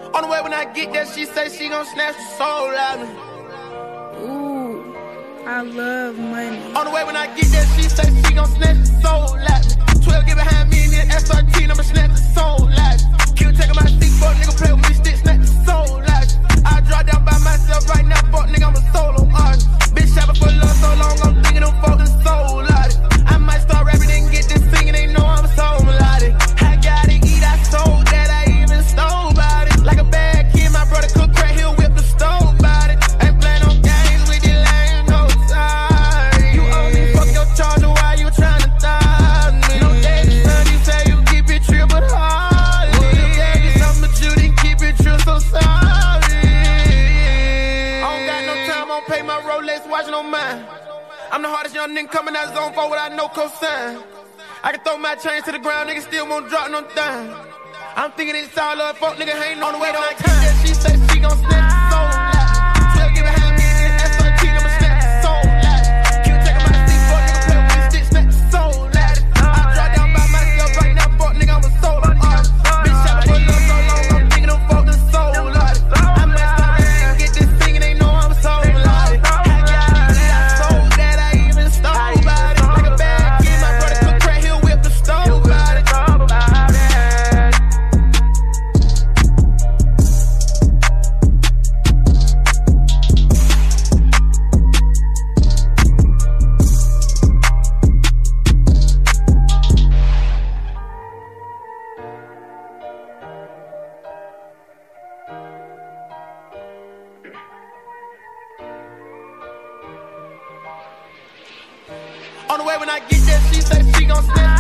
On the way when I get there, she say she gon' snatch the soul out of me. Ooh, I love money. On the way when I get there, she say she gon' snatch the soul out of me. 12 get behind me in the SRT, I'ma snatch the soul out of me. Kill taking my stick, fuck nigga play with me, stick, snatch the soul out of me. I drop down by myself right now, fuck nigga, I'm a solo artist. Bitch shopping for love so long, I'm thinking them fuck the soul out of it. I might start rapping and get this singing, they know I'm so melodic. I gotta eat, I sold that, I even stole about it. Like a bad kid, my brother cook crack, he'll whip the stove about it. Ain't playing no games with these lame, no time. You owe me, fuck your charger, why you tryna die me? No daddy, son, you say you keep it true, but hardly. Well, you gave me something, but you didn't keep it true, so sorry. I don't got no time, I don't pay my Rolex, watching on mine. I'm the hardest young nigga coming out zone 4 without no cosign. I can throw my chains to the ground, nigga still won't drop no dime. I'm thinking it's all up, fuck nigga ain't on the way on time. She say she gon' snatch the soul out. 12 get behind me in the SRT, I'ma snatch the soul out. Kill taking my stick, fuck nigga play with me, stick, snatch the soul out. I drop down by myself right now, fuck nigga, I'm a solo artist. Bitch shopping for love so long, I'm thinking them fuck the soul out. I might start rapping and get this singing, they know I'm so melodic. I got it, I sold that, I even stole about it. Like a bad kid, my brother cook crack, he'll whip the stove about it. On the way when I get there, she say she gon' snatch